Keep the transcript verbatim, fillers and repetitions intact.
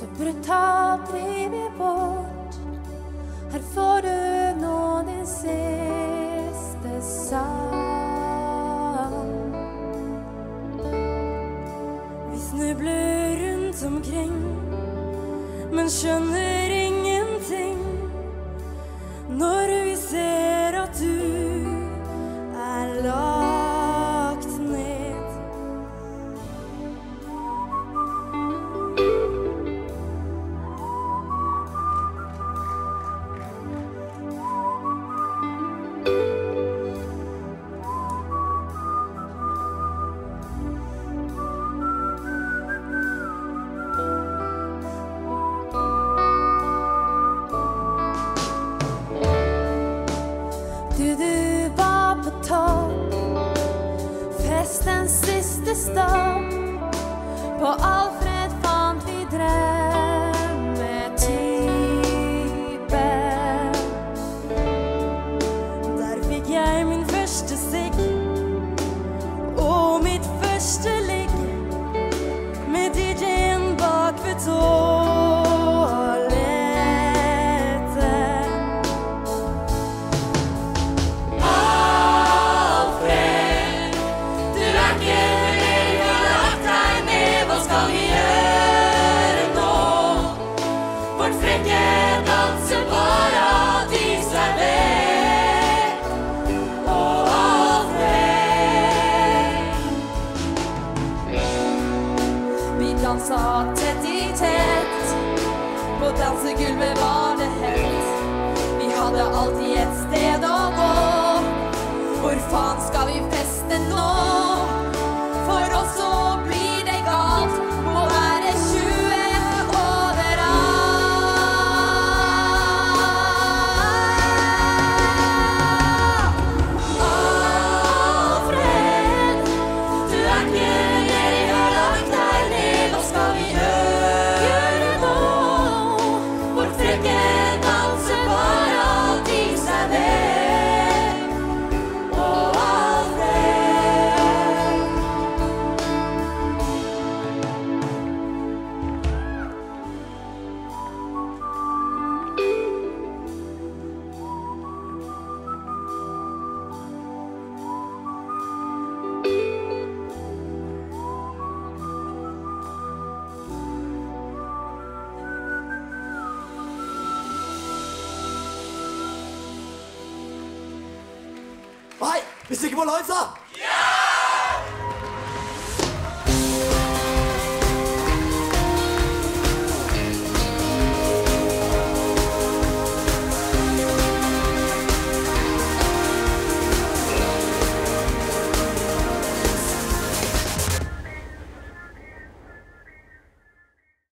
Så brutalt livet vårt. Her får du nå din siste sang. Vi snubler rundt omkring, men skjønner ingenting når vi ser at du er lagt ned. Du, du var på topp, festens siste stopp. På Alfred fant vi drømmetypen. Der fikk jeg min første sigg og mitt første ligg med D J-en bak ved toalettet. Alfred, du er ikke vurdering, du har lagt deg ned. Hva skal vi gjøre nå? Vårt frekke danseparadis er vekk. Og Alfred, vi dansa tett i tett. På dansegulvet var det hett. Vi hadde alltid et sted å gå. Hvor faen skal vi feste nå? For oss så blir det galt. Må være tjue overalt. Alfred, du er ikke nede, har lagt deg ned. Hva skal vi gjøre nå? Vårt frekke danseparadis er vekk. Og Alfred, Hei, vi stikker på live, så!